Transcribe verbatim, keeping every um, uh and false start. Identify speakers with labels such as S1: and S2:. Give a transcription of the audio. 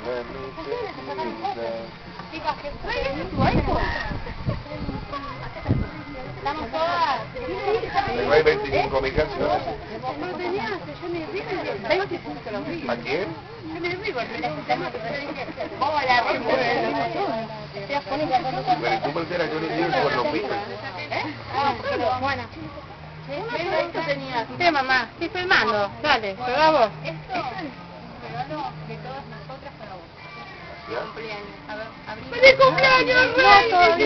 S1: Let me take you there.
S2: Chicas, ¿qué es tu iPhone? Estamos todas.
S1: Tengo ahí veinticinco mil canciones.
S2: No lo tenías, yo me río. veinticinco lo vi.
S1: ¿A quién?
S2: Yo me río porque la escuchamos que yo dije, hola,
S1: Pero tú prefieres Johnny Depp por los Beatles.
S2: ¿Eh? Ah, pero bueno. Esto tenía. Sí, mamá, estoy filmando. Dale, prueba vos. Esto es un regalo de todas nosotras para vos.
S1: ¿Ya?
S2: Cumpleaños. A ver, abrí. ¡Feliz cumpleaños, Rey!